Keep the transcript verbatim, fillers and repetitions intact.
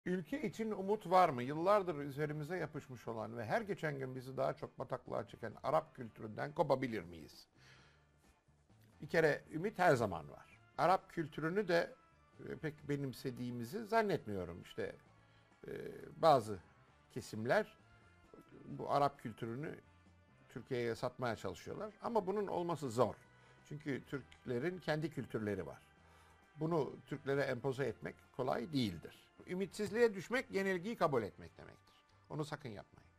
Ülke için umut var mı? Yıllardır üzerimize yapışmış olan ve her geçen gün bizi daha çok bataklığa çeken Arap kültüründen kopabilir miyiz? Bir kere ümit her zaman var. Arap kültürünü de e, pek benimsediğimizi zannetmiyorum. İşte e, bazı kesimler bu Arap kültürünü Türkiye'ye satmaya çalışıyorlar. Ama bunun olması zor. Çünkü Türklerin kendi kültürleri var. Bunu Türklere empoze etmek kolay değildir. Ümitsizliğe düşmek yenilgiyi kabul etmek demektir. Onu sakın yapmayın.